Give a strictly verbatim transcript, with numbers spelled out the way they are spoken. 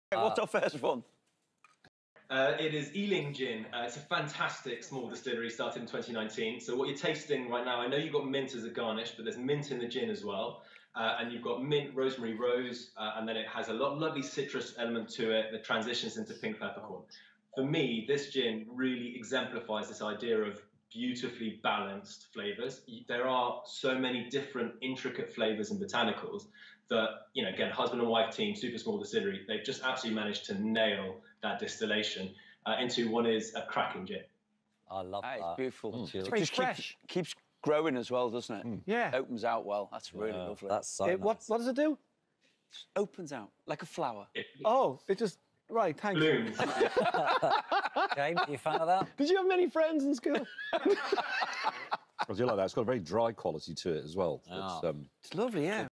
Uh, What's our first one? Uh, it is Ealing Gin. Uh, it's a fantastic small distillery, started in twenty nineteen. So what you're tasting right now, I know you've got mint as a garnish, but there's mint in the gin as well. Uh, and you've got mint, rosemary, rose, uh, and then it has a lot, lovely citrus element to it that transitions into pink peppercorn. For me, this gin really exemplifies this idea of beautifully balanced flavours. There are so many different intricate flavours and botanicals that, you know, again, husband and wife team, super small distillery, they've just absolutely managed to nail that distillation uh, into what is a cracking gin. I love that. It's beautiful. Mm. It Very just fresh. Keeps, keeps growing as well, doesn't it? Mm. Yeah. Opens out well. That's really Yeah, lovely. That's so It, nice. what, what does it do? Opens out like a flower. It Oh, it just... Right, thanks. blooms. James, you a fan of that? Did you have many friends in school? I do like that. It's got a very dry quality to it as well. Ah. It's, um, It's lovely, yeah.